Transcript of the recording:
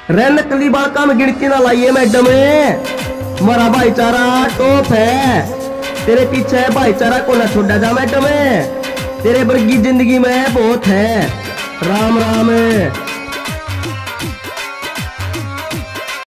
रे नकली बालका में गिनती ना लाइए मैडम, हमारा भाईचारा टॉप है। तेरे पीछे भाईचारा को ना छोड़ा जा मैडम, तेरे वर्गी जिंदगी में बहुत है। राम राम।